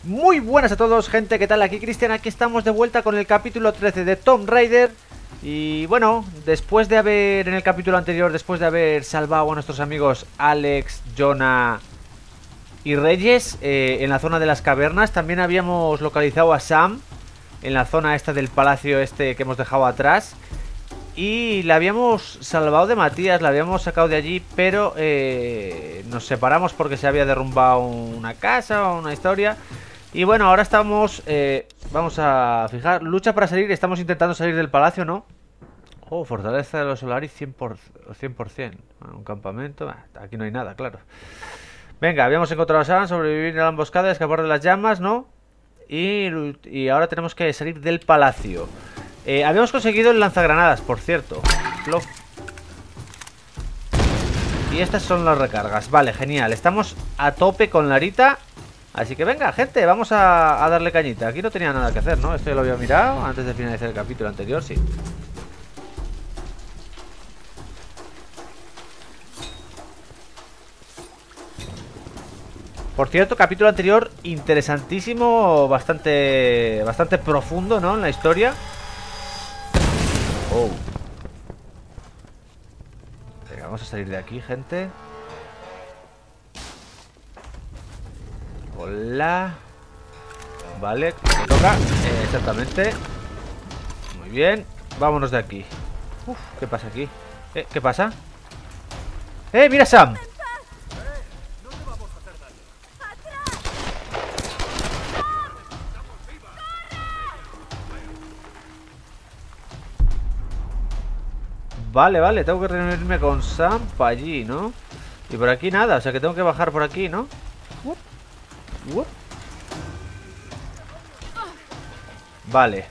Muy buenas a todos, gente, ¿qué tal? Aquí Cristian, aquí estamos de vuelta con el capítulo 13 de Tomb Raider. Y bueno, después de haber, en el capítulo anterior, después de haber salvado a nuestros amigos Alex, Jonah y Reyes en la zona de las cavernas, también habíamos localizado a Sam en la zona esta del palacio este que hemos dejado atrás. Y la habíamos salvado de Matías, la habíamos sacado de allí, pero nos separamos porque se había derrumbado una casa o una historia. Y bueno, ahora estamos, vamos a fijar, lucha para salir, estamos intentando salir del palacio, ¿no? Oh, fortaleza de los Solaris 100%. Un campamento, aquí no hay nada, claro. Venga, habíamos encontrado a Sam, sobrevivir a la emboscada, escapar de las llamas, ¿no? Y ahora tenemos que salir del palacio. Habíamos conseguido el lanzagranadas, por cierto. Y estas son las recargas. Vale, genial. Estamos a tope con Larita. Así que venga, gente, vamos a darle cañita. Aquí no tenía nada que hacer, ¿no? Esto ya lo había mirado antes de finalizar el capítulo anterior, sí. Por cierto, capítulo anterior interesantísimo, bastante profundo, ¿no? En la historia. Oh. Venga, vamos a salir de aquí, gente. Hola. Vale, me toca. Exactamente. Muy bien. Vámonos de aquí. Uf, ¿qué pasa aquí? ¿Qué pasa? ¡Mira, Sam! Vale, vale, tengo que reunirme con Sam para allí, ¿no? Y por aquí nada, o sea que tengo que bajar por aquí, ¿no? Vale.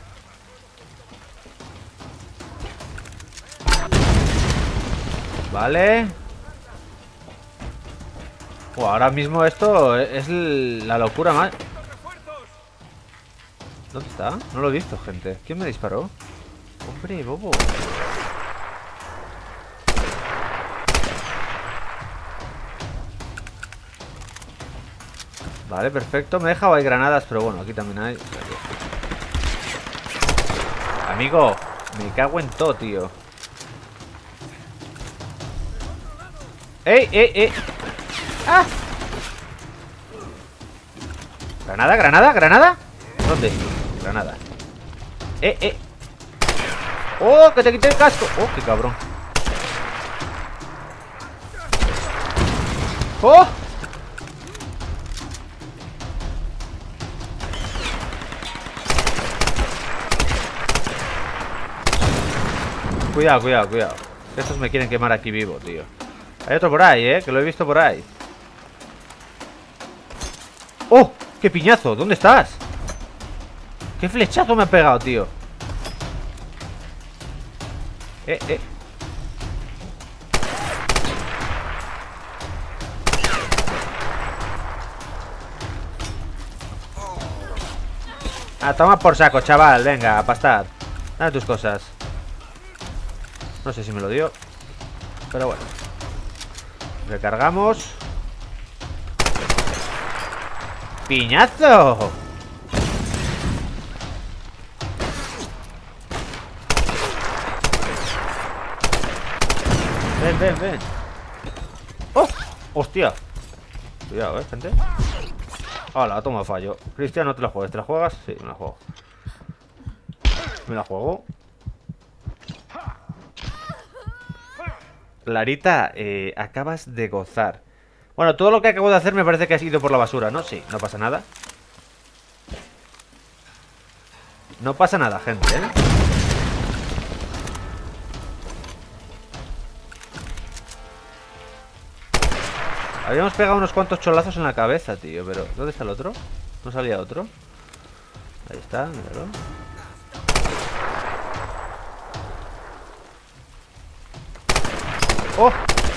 Vale. Ahora mismo esto es la locura más. ¿Dónde está? No lo he visto, gente. ¿Quién me disparó? Hombre, bobo. Vale, perfecto. Me he dejado ahí granadas, pero bueno, aquí también hay. Amigo, me cago en todo, tío. ¡Ey! ¡Ah! ¿Granada? ¿Dónde? Granada. ¡Oh, que te quité el casco! ¡Oh, qué cabrón! ¡Oh! Cuidado. Estos me quieren quemar aquí vivo, tío. Hay otro por ahí, que lo he visto por ahí. ¡Oh! ¡Qué piñazo! ¿Dónde estás? ¡Qué flechazo me ha pegado, tío! Toma por saco, chaval. Venga, a pastar. Dame tus cosas. No sé si me lo dio, pero bueno. Recargamos. ¡Piñazo! Ven. ¡Oh! ¡Hostia! Cuidado, gente. Hola, toma fallo. Cristian, no te la juegues. ¿Te la juegas? Sí, me la juego. Me la juego. Clarita, acabas de gozar. Bueno, todo lo que acabo de hacer me parece que ha ido por la basura, ¿no? Sí, no pasa nada. No pasa nada, gente, ¿eh? Habíamos pegado unos cuantos cholazos en la cabeza, tío. Pero, ¿dónde está el otro? ¿No salía otro? Ahí está, míralo. ¡Oh!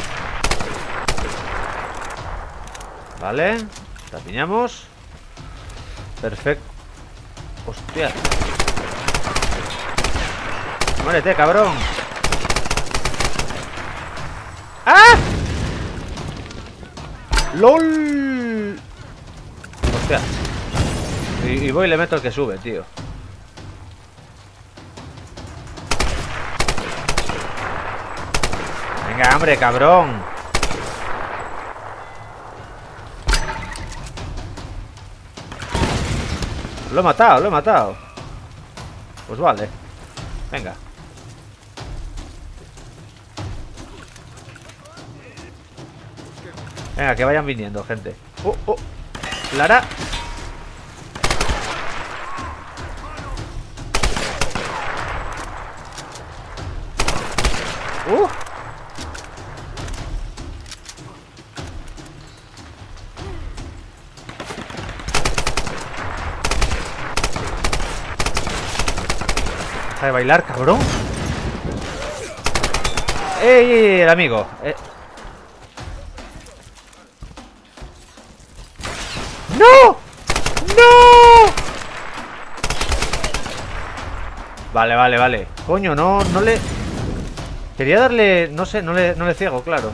Vale, la piñamos. Perfecto. Hostia. Muérete, cabrón. ¡Ah! ¡Lol! Hostia. Y voy y le meto el que sube, tío. Venga, hombre, cabrón. Lo he matado, lo he matado. Pues vale. Venga. Venga, que vayan viniendo, gente. Lara. Deja de bailar, cabrón. ¡Ey, el amigo! ¡No! ¡No! Vale. Coño, no le... Quería darle... No sé, no le ciego, claro.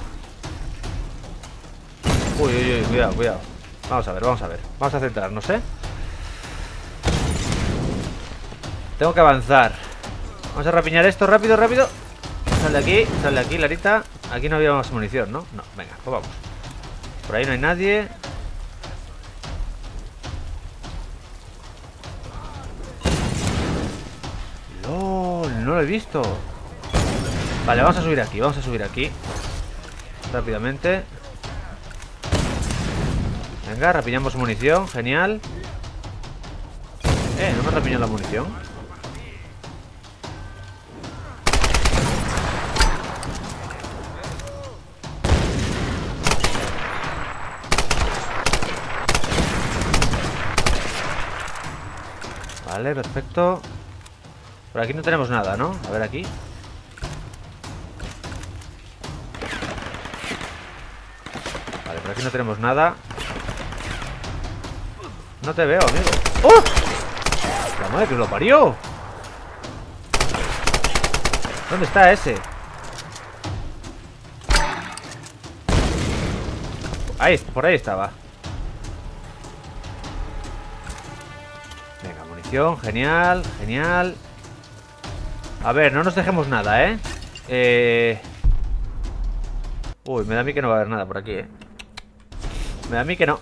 Uy, cuidado. Vamos a ver. Vamos a centrarnos, ¿eh? Tengo que avanzar. Vamos a rapiñar esto, rápido. Sal de aquí, Larita. Aquí no había más munición, ¿no? No, venga, pues vamos. Por ahí no hay nadie. LOL, no lo he visto. Vale, vamos a subir aquí. Rápidamente. Venga, rapiñamos munición, genial. No me rapiñó la munición. Vale, perfecto. Por aquí no tenemos nada, ¿no? A ver aquí. Vale, por aquí no tenemos nada. No te veo, amigo. ¡Oh! La madre que lo parió. ¿Dónde está ese? Ahí, por ahí estaba. Venga, munición, genial. A ver, no nos dejemos nada, Uy, me da a mí que no va a haber nada por aquí, Me da a mí que no.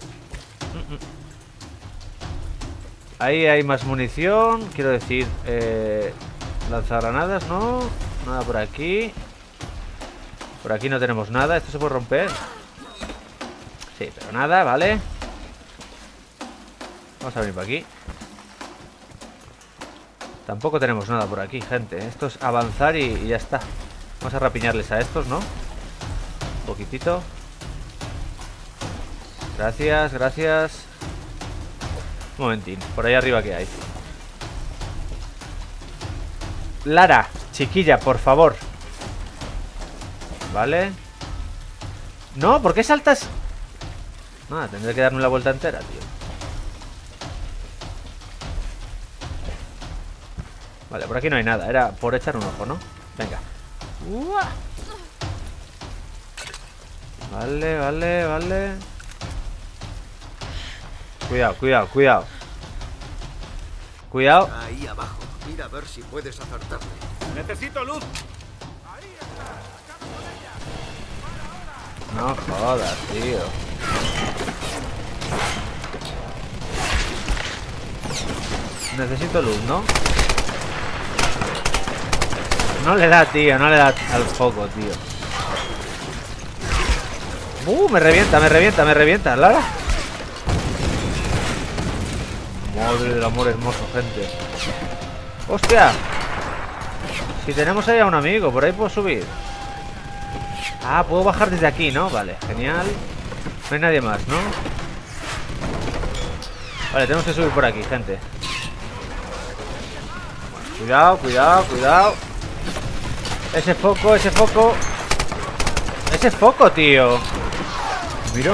Ahí hay más munición. Quiero decir, lanzagranadas, ¿no? Nada por aquí. Por aquí no tenemos nada. ¿Esto se puede romper? Sí, pero nada, vale. Vamos a venir por aquí. Tampoco tenemos nada por aquí, gente. Esto es avanzar y ya está. Vamos a rapiñarles a estos, ¿no? Un poquitito. Gracias. Un momentín. Por ahí arriba, ¿qué hay? Lara, chiquilla, por favor. Vale. No, ¿por qué saltas? Nada, tendré que darme la vuelta entera, tío. Vale, por aquí no hay nada. Era por echar un ojo, ¿no? Venga. Vale. Cuidado. Ahí abajo. Mira a ver si puedes acertarme. ¡Necesito luz! No jodas, tío. Necesito luz, ¿no? No le da, tío. No le da al foco, tío. Me revienta. ¿Lara? Madre del amor hermoso, gente. ¡Hostia! Si tenemos ahí a un amigo, por ahí puedo subir. Ah, puedo bajar desde aquí, ¿no? Vale, genial. No hay nadie más, ¿no? Vale, tenemos que subir por aquí, gente. Cuidado. Ese foco. Ese foco, tío. Mira.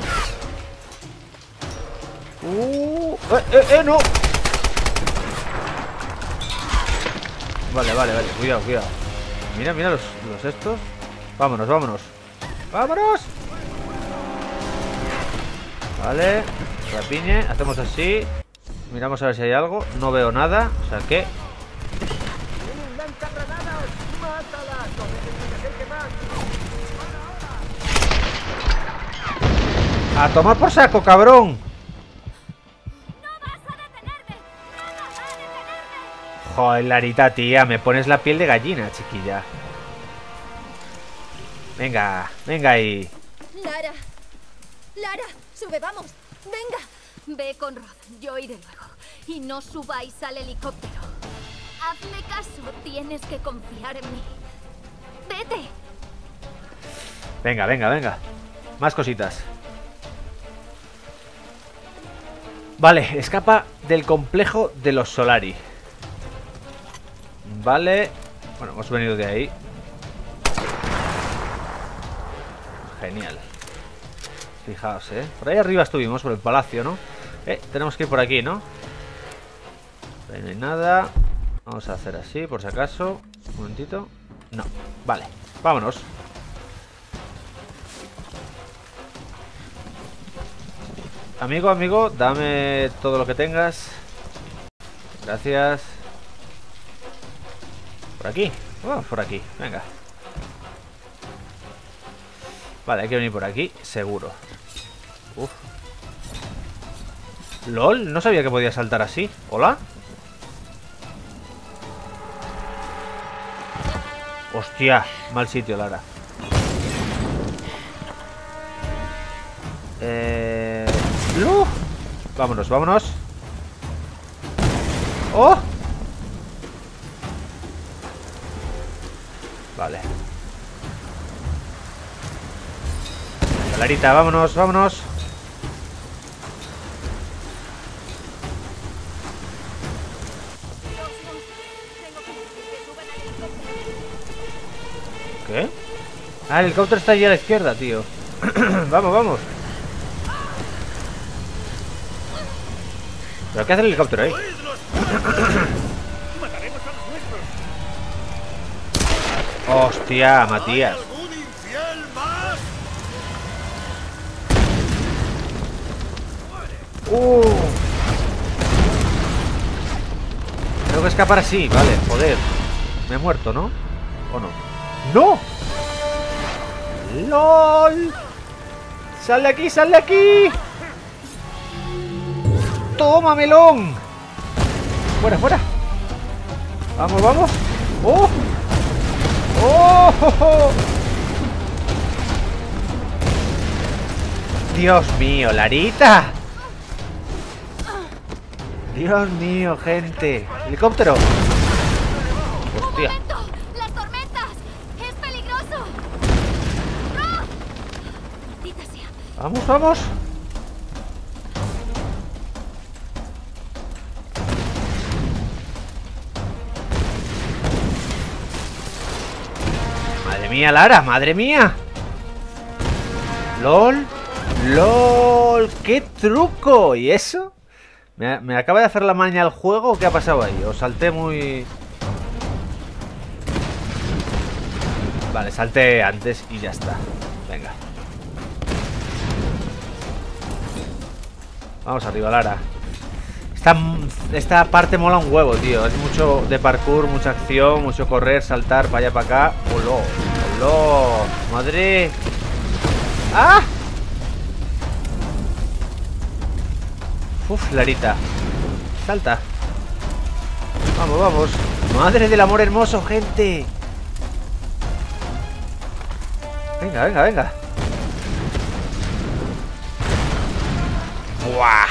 No. Vale. Cuidado. Mira los estos. Vámonos. Vale. Rapiñe. Hacemos así. Miramos a ver si hay algo. No veo nada, o sea que... ¡A tomar por saco, cabrón! Joder, Larita, tía, me pones la piel de gallina, chiquilla. Venga, venga ahí. Lara, Lara, sube, vamos. Venga. Ve con Rod, yo iré luego. Y no subáis al helicóptero. Hazme caso, tienes que confiar en mí. Vete. Venga, venga, venga. Más cositas. Vale, escapa del complejo de los Solari. Vale. Bueno, hemos venido de ahí. Genial. Fijaos, por ahí arriba estuvimos, por el palacio, ¿no? Tenemos que ir por aquí, ¿no? Por ahí no hay nada. Vamos a hacer así, por si acaso. Un momentito. No, vale, vámonos. Amigo, amigo, dame todo lo que tengas. Gracias. ¿Por aquí? Oh, por aquí, venga. Vale, hay que venir por aquí, seguro. Uf. LOL, no sabía que podía saltar así. ¿Hola? Hostia, mal sitio, Lara. Vámonos, vámonos. ¡Oh! Vale. Venga, Larita, vámonos, vámonos. ¿Qué? Ah, el helicóptero está allí a la izquierda, tío. Vamos, vamos. ¿Pero qué hace el helicóptero ahí? Hostia, Matías. Tengo que escapar así, vale, joder. Me he muerto, ¿no? ¿O no? ¡No! ¡Lol! ¡Sal de aquí, sal de aquí! ¡Toma, melón! ¡Fuera, fuera! ¡Vamos, vamos! ¡Oh! ¡Oh! ¡Oh, oh! ¡Dios mío, Larita! ¡Dios mío, gente! ¡Helicóptero! ¡Hostia! ¡Las tormentas! ¡Es peligroso! ¡No! ¡Maldita sea! ¡Vamos, vamos! ¡Madre mía, Lara! ¡Madre mía! ¡Lol! ¡Lol! ¡Qué truco! ¿Y eso? ¿Me acaba de hacer la maña al juego o qué ha pasado ahí? ¿O salté muy...? Vale, salté antes y ya está. Venga. Vamos arriba, Lara. Esta parte mola un huevo, tío. Es mucho de parkour, mucha acción, mucho correr, saltar para allá, para acá. ¡Oló! ¡Oló! ¡Madre! ¡Ah! Uf, Larita. Salta. Vamos, vamos. Madre del amor hermoso, gente. Venga, venga, venga. ¡Buah!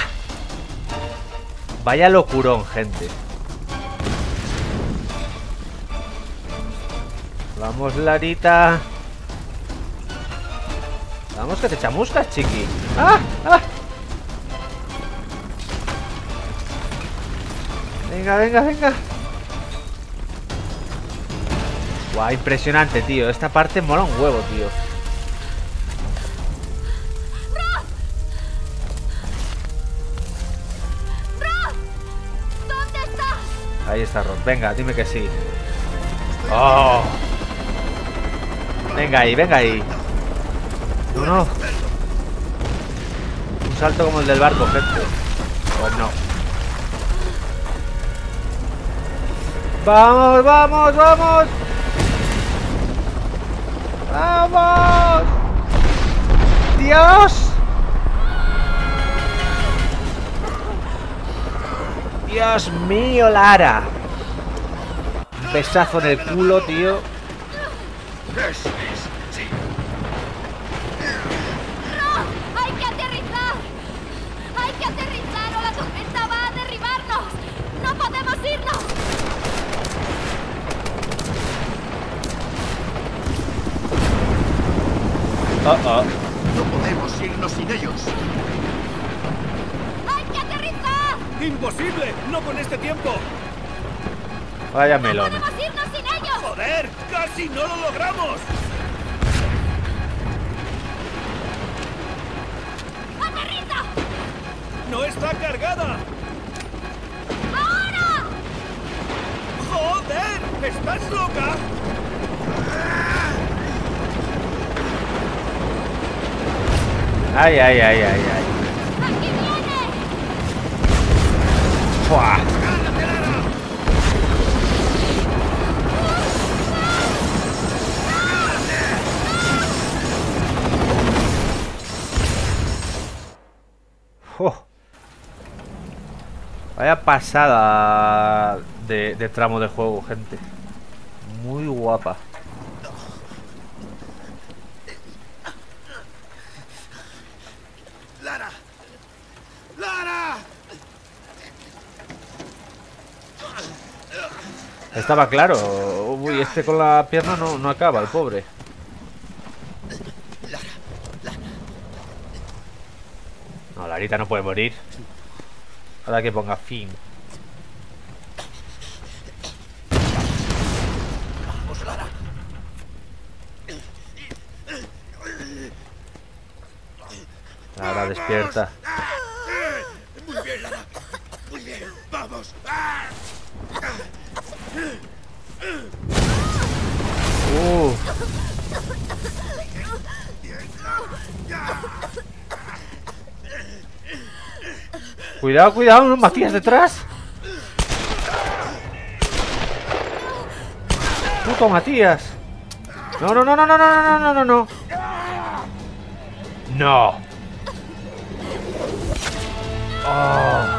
Vaya locurón, gente. Vamos, Larita. Vamos, que te chamuscas, chiqui. ¡Ah! ¡Ah! Venga, venga, venga. Guau, impresionante, tío. Esta parte mola un huevo, tío. ¡Rod! ¡Rod! ¿Dónde estás? Ahí está Rod. Venga, dime que sí. ¡Oh! Venga ahí, venga ahí. Uno. Un salto como el del barco, gente. Pues no. ¡Vamos, vamos, vamos! ¡Vamos! ¡Dios! ¡Dios mío, Lara! Besazo en el culo, tío. Eso es, sí. ¡No! ¡Hay que aterrizar! ¡Hay que aterrizar o la tormenta va a derribarnos! ¡No podemos irnos! No podemos irnos sin ellos. ¡Hay que aterrizar! ¡Imposible! ¡No con este tiempo! Vaya melón. ¡No podemos irnos sin ellos! ¡Joder! ¡Casi no lo logramos! ¡Aterriza! ¡No está cargada! ¡Ahora! ¡Joder! ¿Estás loca? Ay, ay, ay, ay, ay. ¡Aquí viene! ¡Fua! ¡Oh! Vaya pasada de tramo de juego, gente. Muy guapa. ¡Lara! ¡Lara! Estaba claro. Uy, este con la pierna no acaba, el pobre. No, Larita no puede morir. Ahora que ponga fin. ¡Vamos, Lara! Lara, despierta. Muy bien, Lara. Muy bien. ¡Vamos! Cuidado, cuidado, ¿no? Matías detrás. Puto Matías. No, no, no, no, no, no, no, no, no, no. No. Oh.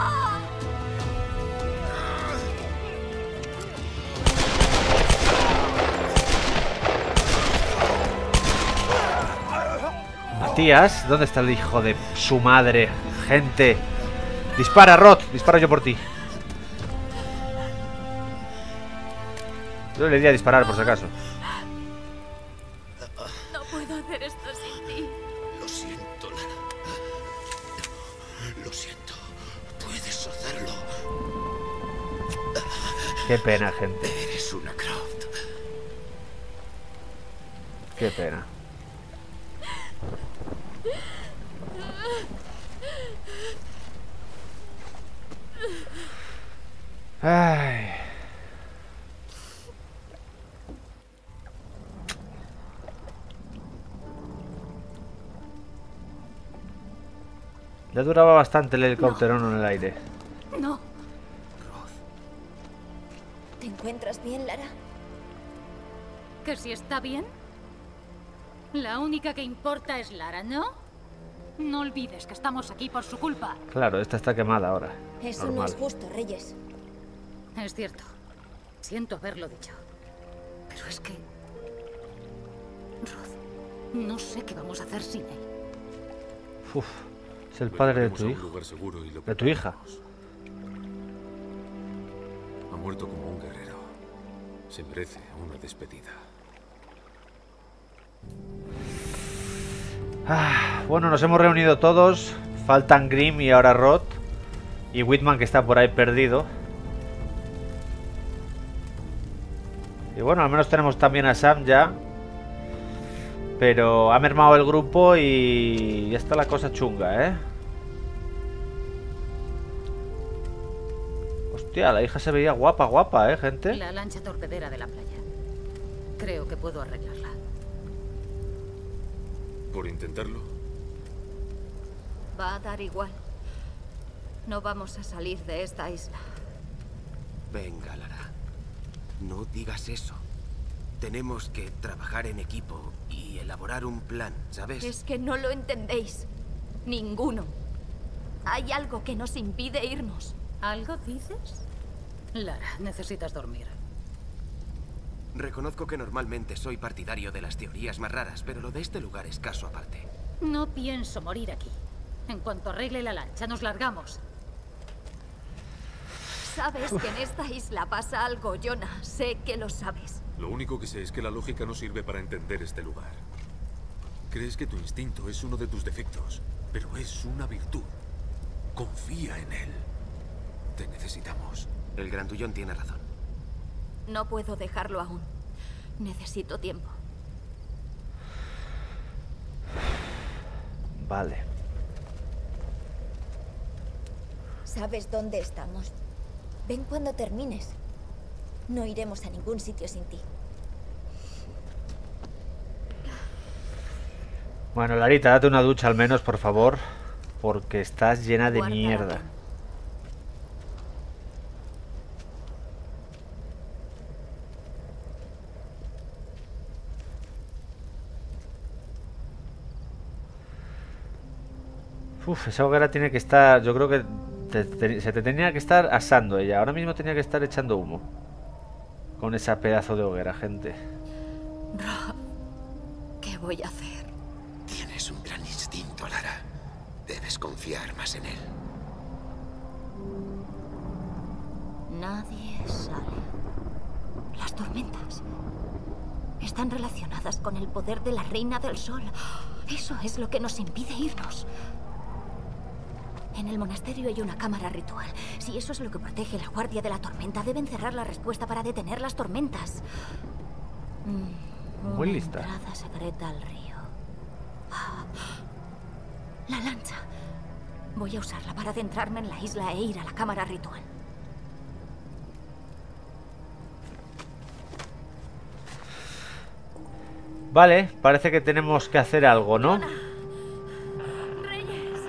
Matías, ¿dónde está el hijo de su madre? Gente. Dispara, Rod. Disparo yo por ti. Yo le di a disparar por si acaso. No puedo hacer esto sin ti. Lo siento, Lara. Lo siento. Puedes hacerlo. Qué pena, gente. Eres una Croft. Qué pena. Ay. Ya duraba bastante el helicóptero en el aire. No. ¿Te encuentras bien, Lara? ¿Que si está bien? La única que importa es Lara, ¿no? No olvides que estamos aquí por su culpa. Claro, esta está quemada ahora. Eso no Normal. es justo, Reyes. Es cierto. Siento haberlo dicho. Pero es que... Ruth, no sé qué vamos a hacer sin él. Uf, es el padre de tu hijo. De tu hija. Ha muerto como un guerrero. Se merece una despedida. Bueno, nos hemos reunido todos. Faltan Grimm y ahora Rod. Y Whitman, que está por ahí perdido. Y bueno, al menos tenemos también a Sam ya. Pero ha mermado el grupo y ya está la cosa chunga, ¿eh? Hostia, la hija se veía guapa, guapa, gente. La lancha torpedera de la playa. Creo que puedo arreglarla. ¿Por intentarlo? Va a dar igual. No vamos a salir de esta isla. Venga, Lara. No digas eso. Tenemos que trabajar en equipo y elaborar un plan, ¿sabes? Es que no lo entendéis. Ninguno. Hay algo que nos impide irnos. ¿Algo dices? Lara, necesitas dormir. Reconozco que normalmente soy partidario de las teorías más raras, pero lo de este lugar es caso aparte. No pienso morir aquí. En cuanto arregle la lancha, nos largamos. Sabes que en esta isla pasa algo, Jonah. Sé que lo sabes. Lo único que sé es que la lógica no sirve para entender este lugar. Crees que tu instinto es uno de tus defectos, pero es una virtud. Confía en él. Te necesitamos. El grandullón tiene razón. No puedo dejarlo aún. Necesito tiempo. Vale. ¿Sabes dónde estamos? Ven cuando termines. No iremos a ningún sitio sin ti. Bueno, Larita, date una ducha al menos, por favor. Porque estás llena de Guárdala mierda. bien. Uf, esa hoguera tiene que estar... Yo creo que se te tenía que estar asando ella. Ahora mismo tenía que estar echando humo. Con esa pedazo de hoguera, gente. Rob, ¿qué voy a hacer? Tienes un gran instinto, Lara. Debes confiar más en él. Nadie sale. Las tormentas están relacionadas con el poder de la Reina del Sol. Eso es lo que nos impide irnos. En el monasterio hay una cámara ritual. Si eso es lo que protege la guardia de la tormenta, deben cerrar la respuesta para detener las tormentas. Muy lista. Una entrada secreta al río. La lancha. Voy a usarla para adentrarme en la isla e ir a la cámara ritual. Vale, parece que tenemos que hacer algo, ¿no? Reyes.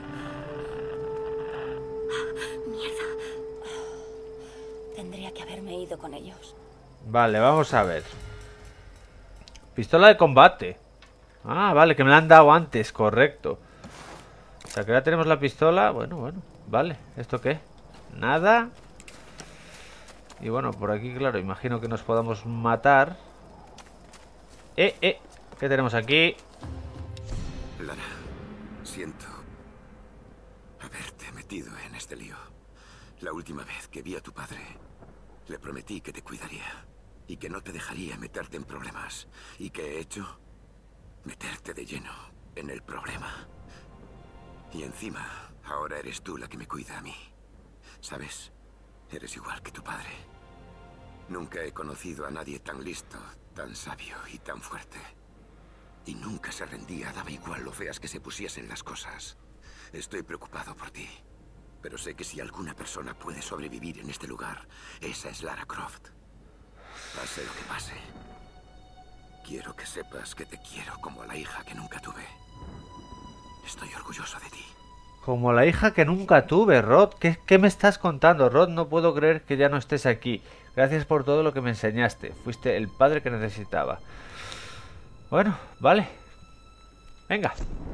Mierda. Tendría que haberme ido con ellos. Vale, vamos a ver. Pistola de combate. Ah, vale, que me la han dado antes, correcto. O sea, que ya tenemos la pistola. Bueno, vale. ¿Esto qué? Nada. Y bueno, por aquí, claro, imagino que nos podamos matar. ¿Qué tenemos aquí? Lara, siento haberte metido en este lío. La última vez que vi a tu padre, le prometí que te cuidaría y que no te dejaría meterte en problemas. ¿Y qué he hecho? Meterte de lleno en el problema. Y encima, ahora eres tú la que me cuida a mí. ¿Sabes? Eres igual que tu padre. Nunca he conocido a nadie tan listo, tan sabio y tan fuerte. Y nunca se rendía, daba igual lo feas que se pusiesen las cosas. Estoy preocupado por ti. Pero sé que si alguna persona puede sobrevivir en este lugar, esa es Lara Croft. Pase lo que pase. Quiero que sepas que te quiero como a la hija que nunca tuve. Estoy orgulloso de ti. Como la hija que nunca tuve, Rod. ¿Qué me estás contando, Rod? No puedo creer que ya no estés aquí. Gracias por todo lo que me enseñaste. Fuiste el padre que necesitaba. Bueno, vale. Venga.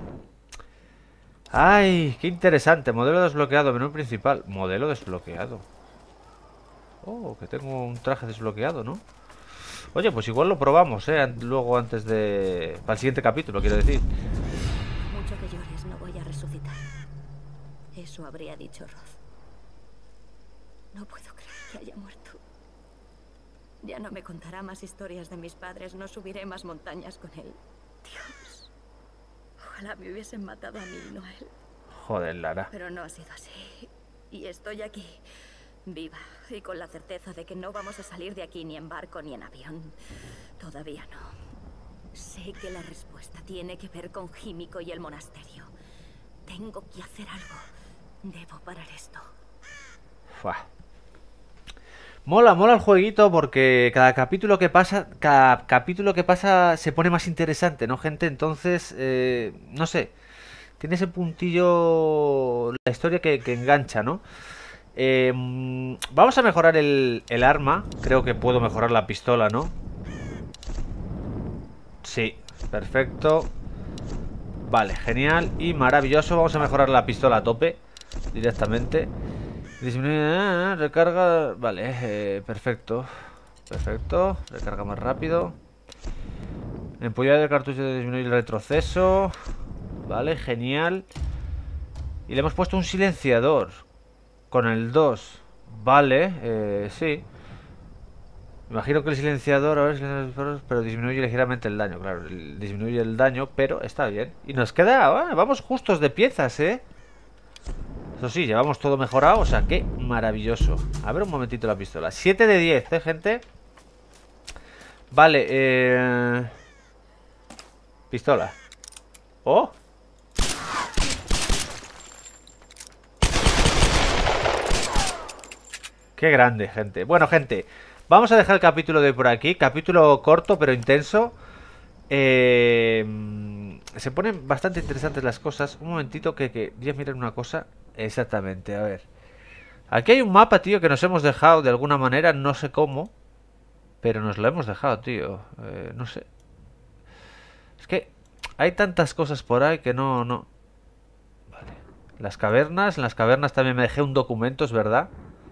Ay, qué interesante. Modelo desbloqueado, menú principal. Modelo desbloqueado. Oh, que tengo un traje desbloqueado, ¿no? Oye, pues igual lo probamos, luego antes de... Para el siguiente capítulo, quiero decir. Mucho que llores, no voy a resucitar. Eso habría dicho Roth. No puedo creer que haya muerto. Ya no me contará más historias de mis padres, no subiré más montañas con él. Dios. Ojalá me hubiesen matado a mí y no a él. Joder, Lara. Pero no ha sido así. Y estoy aquí, viva, y con la certeza de que no vamos a salir de aquí ni en barco ni en avión. Todavía no. Sé que la respuesta tiene que ver con Químico y el monasterio. Tengo que hacer algo. Debo parar esto. Fua. Mola el jueguito porque cada capítulo que pasa se pone más interesante, ¿no, gente? Entonces, no sé, tiene ese puntillo la historia que engancha, ¿no? Vamos a mejorar el arma. Creo que puedo mejorar la pistola, ¿no? Sí, perfecto. Vale, genial y maravilloso. Vamos a mejorar la pistola a tope directamente. Disminuye, recarga. Vale, perfecto. Perfecto, recarga más rápido. Empuñar el cartucho de disminuir el retroceso. Vale, genial. Y le hemos puesto un silenciador con el 2. Vale, sí. Imagino que el silenciador ahora pero disminuye ligeramente el daño. Claro, disminuye el daño, pero está bien. Y nos queda, vamos justos de piezas, ¿eh? Eso sí, llevamos todo mejorado, o sea, qué maravilloso. A ver un momentito la pistola. 7 de 10, gente. Vale, pistola. ¡Oh! Qué grande, gente. Bueno, gente, vamos a dejar el capítulo de por aquí. Capítulo corto, pero intenso. Se ponen bastante interesantes las cosas. Un momentito que voy a mirar una cosa. Exactamente, a ver. Aquí hay un mapa, tío, que nos hemos dejado de alguna manera. No sé cómo, pero nos lo hemos dejado, tío. No sé. Es que hay tantas cosas por ahí que no... Vale. Las cavernas. En las cavernas también me dejé un documento, es verdad.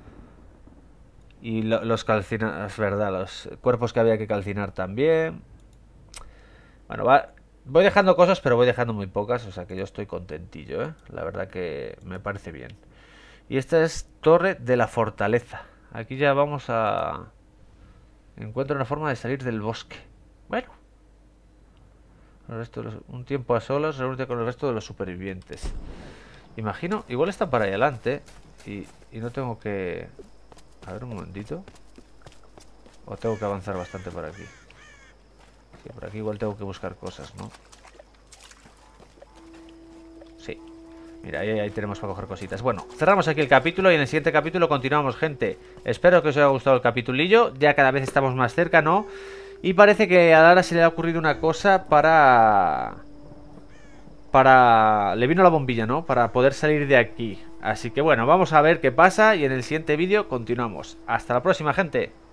Y los calcinados, es verdad, los cuerpos que había que calcinar también. Bueno, voy dejando cosas, pero voy dejando muy pocas. O sea que yo estoy contentillo, ¿eh? La verdad que me parece bien. Y esta es Torre de la Fortaleza. Aquí ya vamos a... Encuentro una forma de salir del bosque. Bueno. Un tiempo a solas, reúnete con el resto de los supervivientes. Imagino, igual están para ahí adelante. Y no tengo que... A ver un momentito. O tengo que avanzar bastante por aquí. Sí, por aquí igual tengo que buscar cosas, ¿no? Sí. Mira, ahí tenemos para coger cositas. Bueno, cerramos aquí el capítulo y en el siguiente capítulo continuamos, gente. Espero que os haya gustado el capitulillo. Ya cada vez estamos más cerca, ¿no? Y parece que a Lara se le ha ocurrido una cosa para... Le vino la bombilla, ¿no? Para poder salir de aquí. Así que bueno, vamos a ver qué pasa y en el siguiente vídeo continuamos. Hasta la próxima, gente.